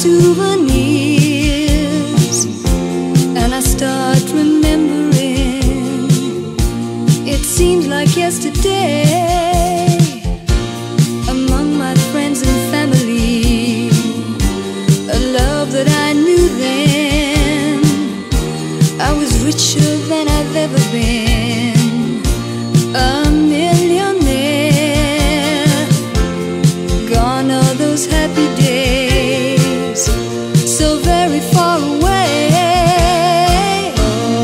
souvenirs, and I start remembering. It seems like yesterday, among my friends and family, a love that I knew then. I was richer than I've ever been, a millionaire. Gone are those happy days, so very far away.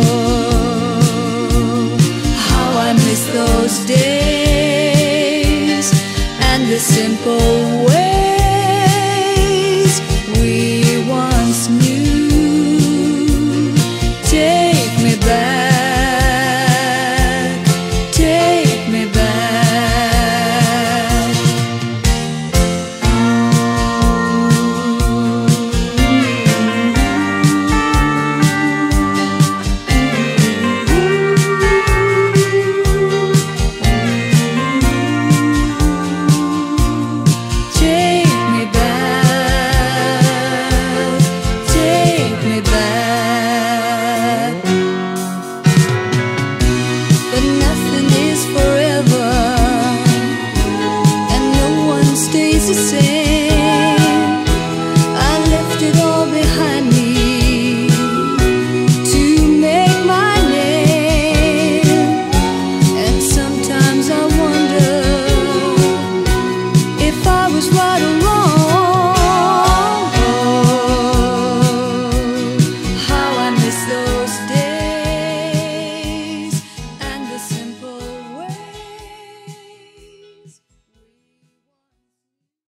Oh, how I miss those days and the simple ways we once knew. Take me back, take me back. But nothing is forever, and no one stays the same.